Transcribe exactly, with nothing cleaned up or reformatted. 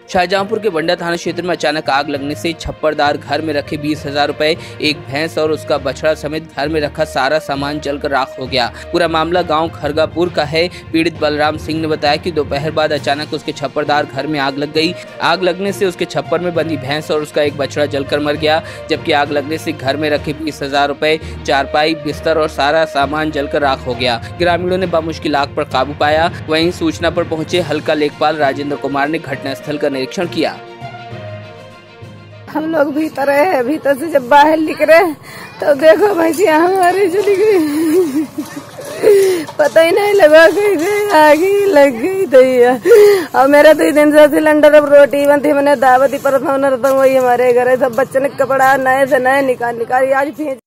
शाहजहांपुर के बंडा थाना क्षेत्र में अचानक आग लगने से छप्परदार घर में रखे बीस हजार रुपए, एक भैंस और उसका बछड़ा समेत घर में रखा सारा सामान जलकर राख हो गया। पूरा मामला गांव खरगापुर का है। पीड़ित बलराम सिंह ने बताया कि दोपहर बाद अचानक उसके छप्परदार घर में आग लग गई। आग लगने से उसके छप्पर में बंधी भैंस और उसका एक बछड़ा जलकर मर गया, जबकि आग लगने से घर में रखे बीस हजार रुपए, चारपाई, बिस्तर और सारा सामान जलकर राख हो गया। ग्रामीणों ने बमुश्किल आग पर काबू पाया। वहीं सूचना पर पहुंचे हल्का लेखपाल राजेंद्र कुमार ने घटनास्थल का निरीक्षण किया। हम लोग भीतर है, भीतर से जब बाहर निकले तो देखो भैंसिया हमारी चली गई, पता ही नहीं लगा कि आग ही लग गई थी। और मेरा तो दिन से सिलेंडर अब रोटी बनती, मैंने दावती पर वही हमारे घर है, सब बच्चे ने कपड़ा नए से नए निकाल निकाल आज